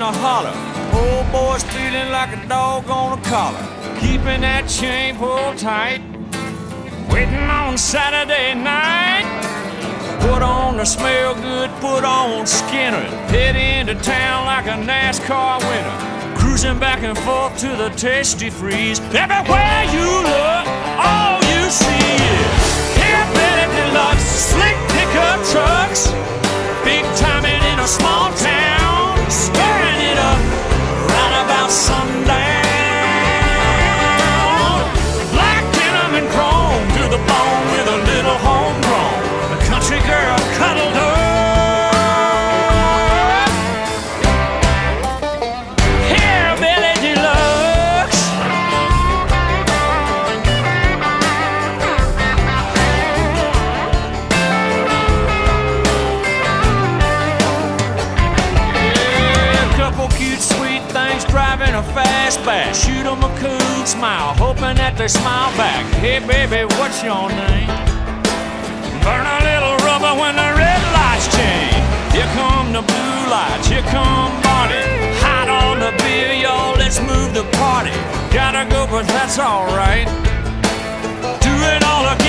the holler. Old boy's feeling like a dog on a collar, keeping that chain pulled tight, waiting on Saturday night. Put on the smell good, put on Skinner, head into town like a NASCAR winner, cruising back and forth to the Tasty Freeze. Everywhere you look, all you see is Hillbilly Deluxe, slick pickup trucks, big timing in a small town, stirring it up right about sundown. Black denim and chrome to the bone with a little homegrown, the country girl cuddled up. Hillbilly Deluxe. Yeah, a couple cute sweet things driving a fastback, shoot 'em a cool smile, hoping that they smile back. Hey baby, what's your name? Burn a little rubber when the red lights change. Here come the blue lights, here come Barney. Hot on the beer, y'all, let's move the party. Gotta go, but that's alright. Do it all